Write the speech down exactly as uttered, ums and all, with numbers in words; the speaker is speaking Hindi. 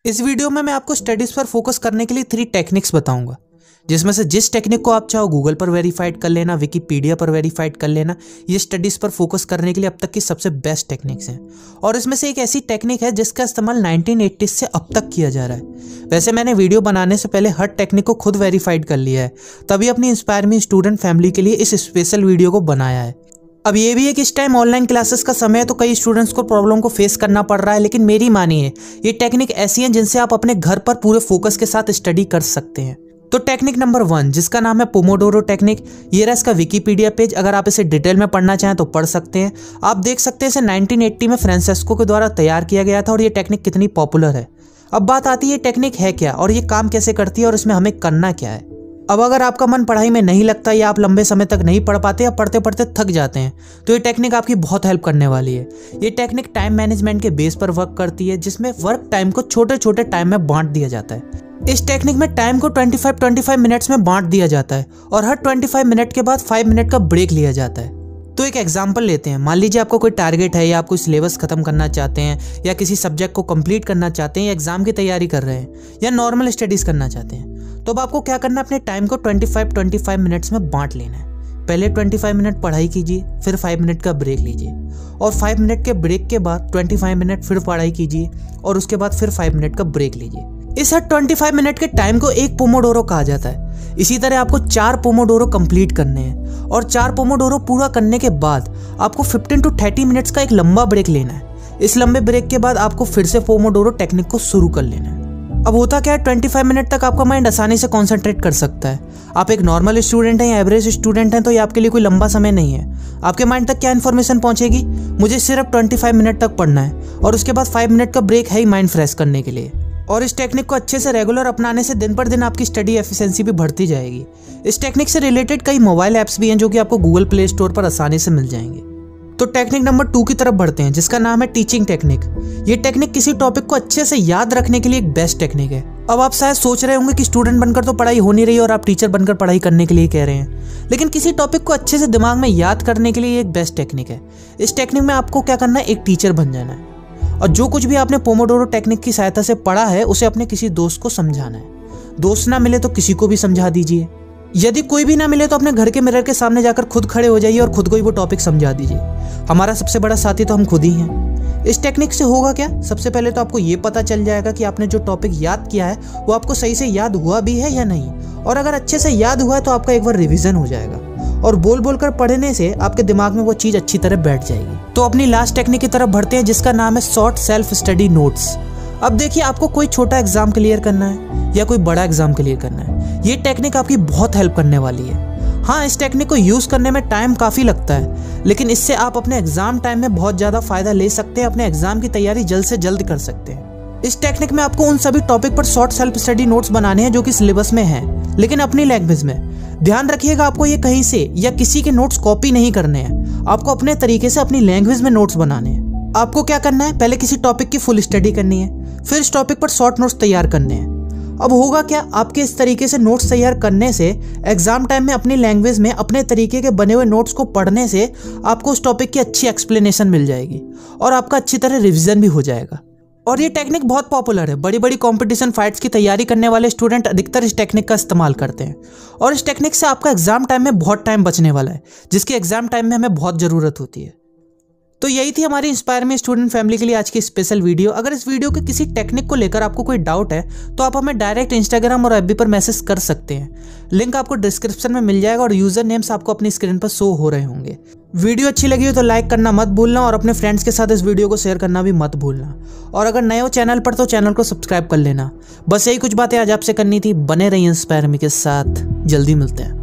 इस वीडियो में मैं आपको स्टडीज पर फोकस करने के लिए थ्री टेक्निक्स बताऊंगा, जिसमें से जिस टेक्निक को आप चाहो गूगल पर वेरीफाइड कर लेना, विकीपीडिया पर वेरीफाइड कर लेना। ये स्टडीज पर फोकस करने के लिए अब तक की सबसे बेस्ट टेक्निक्स हैं। और इसमें से एक ऐसी टेक्निक है जिसका इस्तेमाल नाइनटीन एटीज़ से अब तक किया जा रहा है। वैसे मैंने वीडियो बनाने से पहले हर टेक्निक को खुद वेरीफाइड कर लिया है, तभी अपनी इंस्पायर मी स्टूडेंट फैमिली के लिए इस स्पेशल वीडियो को बनाया है। अब ये भी है कि इस टाइम ऑनलाइन क्लासेस का समय है, तो कई स्टूडेंट्स को प्रॉब्लम को फेस करना पड़ रहा है, लेकिन मेरी मानिए ये टेक्निक ऐसी है जिनसे आप अपने घर पर पूरे फोकस के साथ स्टडी कर सकते हैं। तो टेक्निक नंबर वन, जिसका नाम है पोमोडोरो टेक्निक, ये रहा इसका विकीपीडिया पेज। अगर आप इसे डिटेल में पढ़ना चाहें तो पढ़ सकते हैं। आप देख सकते हैं इसे नाइनटीन एटी में फ्रांसेस्को के द्वारा तैयार किया गया था और ये टेक्निक कितनी पॉपुलर है। अब बात आती है ये टेक्निक है क्या और ये काम कैसे करती है और इसमें हमें करना क्या है। अब अगर आपका मन पढ़ाई में नहीं लगता या आप लंबे समय तक नहीं पढ़ पाते या पढ़ते पढ़ते थक जाते हैं, तो ये टेक्निक आपकी बहुत हेल्प करने वाली है। ये टेक्निक टाइम मैनेजमेंट के बेस पर वर्क करती है, जिसमें वर्क टाइम को छोटे छोटे टाइम में बांट दिया जाता है। इस टेक्निक में टाइम को पच्चीस पच्चीस मिनट्स में बांट दिया जाता है और हर पच्चीस मिनट के बाद पाँच मिनट का ब्रेक लिया जाता है। तो एक एग्जांपल लेते हैं। मान लीजिए आपको कोई टारगेट है या आप कोई सिलेबस खत्म करना चाहते हैं या किसी सब्जेक्ट को कंप्लीट करना चाहते हैं या एग्जाम की तैयारी कर रहे हैं या नॉर्मल स्टडीज करना चाहते हैं, तो अब आपको क्या करना है, अपने टाइम को पच्चीस पच्चीस मिनट्स में बांट लेना है। पहले पच्चीस मिनट पढ़ाई कीजिए, फिर पाँच मिनट का ब्रेक लीजिए और पाँच मिनट के ब्रेक के बाद पच्चीस मिनट फिर पढ़ाई कीजिए और उसके बाद फिर पाँच मिनट का ब्रेक लीजिए। इस हर पच्चीस मिनट के टाइम को एक पोमोडोरो कहा जाता है। इसी तरह आपको चार पोमोडोरो कंप्लीट करने हैं और चार पोमोडोरो पूरा करने के बाद आपको पंद्रह टू तीस मिनट्स का एक लंबा ब्रेक लेना है। इस लंबे ब्रेक के बाद आपको फिर से पोमोडोरो टेक्निक को शुरू कर लेना है। अब होता क्या है, पच्चीस मिनट तक आपका माइंड आसानी से कॉन्सेंट्रेट कर सकता है। आप एक नॉर्मल स्टूडेंट हैं या एवरेज स्टूडेंट हैं तो ये आपके लिए कोई लंबा समय नहीं है। आपके माइंड तक क्या इन्फॉर्मेशन पहुंचेगी, मुझे सिर्फ पच्चीस मिनट तक पढ़ना है और उसके बाद पाँच मिनट का ब्रेक है ही माइंड फ्रेश करने के लिए। और इस टेक्निक को अच्छे से रेगुलर अपनाने से दिन पर दिन आपकी स्टडी एफिशिएंसी भी बढ़ती जाएगी। इस टेक्निक से रिलेटेड कई मोबाइल ऐप्स भी हैं जो कि आपको गूगल प्ले स्टोर पर आसानी से मिल जाएंगे। तो टेक्निक नंबर टू की तरफ बढ़ते हैं, जिसका नाम है टीचिंग टेक्निक। ये टेक्निक किसी टॉपिक को अच्छे से याद रखने के लिए एक बेस्ट टेक्निक है। अब आप शायद सोच रहे होंगे कि स्टूडेंट बनकर तो पढ़ाई हो नहीं रही और आप टीचर बनकर पढ़ाई करने के लिए कह रहे हैं, लेकिन किसी टॉपिक को अच्छे से दिमाग में याद करने के लिए एक बेस्ट टेक्निक है। इस टेक्निक में आपको क्या करना है, एक टीचर बन जाना है और जो कुछ भी आपने पोमोडोरो टेक्निक की सहायता से पढ़ा है उसे अपने किसी दोस्त को समझाना है। दोस्त ना मिले तो किसी को भी समझा दीजिए। यदि कोई भी ना मिले तो अपने घर के मिरर के सामने जाकर खुद खड़े हो जाइए और खुद को ही वो टॉपिक समझा दीजिए। हमारा सबसे बड़ा साथी तो हम खुद ही हैं। इस टेक्निक से होगा क्या, सबसे पहले तो आपको ये पता चल जाएगा कि आपने जो टॉपिक याद किया है वो आपको सही से याद हुआ भी है या नहीं, और अगर अच्छे से याद हुआ है तो आपका एक बार रिवीजन हो जाएगा और बोल बोल कर पढ़ने से आपके दिमाग में वो चीज अच्छी तरह बैठ जाएगी। तो अपनी लास्ट टेक्निक की तरफ बढ़ते हैं, जिसका नाम है शॉर्ट सेल्फ स्टडी नोट्स। अब देखिए, आपको कोई छोटा एग्जाम क्लियर करना है या कोई बड़ा एग्जाम क्लियर करना है, ये टेक्निक आपकी बहुत हेल्प करने वाली है। हाँ, इस टेक्निक को यूज करने में टाइम काफी लगता है, लेकिन इससे आप अपने एग्जाम टाइम में बहुत ज्यादा फायदा ले सकते हैं, अपने एग्जाम की तैयारी जल्द से जल्द कर सकते हैं। इस टेक्निक में आपको उन सभी टॉपिक पर शॉर्ट सेल्फ स्टडी नोट्स बनाने हैं जो कि सिलेबस में हैं, लेकिन अपनी लैंग्वेज में। ध्यान रखिएगा, आपको ये कहीं से या किसी के नोट्स कॉपी नहीं करने हैं, आपको अपने तरीके से अपनी लैंग्वेज में नोट्स बनाने हैं। आपको क्या करना है, पहले किसी टॉपिक की फुल स्टडी करनी है, फिर इस टॉपिक पर शॉर्ट नोट्स तैयार करने हैं। अब होगा क्या, आपके इस तरीके से नोट्स तैयार करने से एग्जाम टाइम में अपनी लैंग्वेज में अपने तरीके के बने हुए नोट्स को पढ़ने से आपको उस टॉपिक की अच्छी एक्सप्लेनेशन मिल जाएगी और आपका अच्छी तरह रिवीजन भी हो जाएगा। और ये टेक्निक बहुत पॉपुलर है। बड़ी बड़ी कंपटीशन फाइट्स की तैयारी करने वाले स्टूडेंट अधिकतर इस टेक्निक का इस्तेमाल करते हैं और इस टेक्निक से आपका एग्जाम टाइम में बहुत टाइम बचने वाला है, जिसकी एग्जाम टाइम में हमें बहुत ज़रूरत होती है। तो यही थी हमारी इंस्पायर मी स्टूडेंट फैमिली के लिए आज की स्पेशल वीडियो। अगर इस वीडियो के किसी टेक्निक को लेकर आपको कोई डाउट है तो आप हमें डायरेक्ट इंस्टाग्राम और एफबी पर मैसेज कर सकते हैं। लिंक आपको डिस्क्रिप्शन में मिल जाएगा और यूजर नेम्स आपको अपनी स्क्रीन पर शो हो रहे होंगे। वीडियो अच्छी लगी हो तो लाइक करना मत भूलना और अपने फ्रेंड्स के साथ इस वीडियो को शेयर करना भी मत भूलना। और अगर नए हो चैनल पर तो चैनल को सब्सक्राइब कर लेना। बस यही कुछ बातें आज आपसे करनी थी। बने रहिए इंस्पायर मी के साथ, जल्दी मिलते हैं।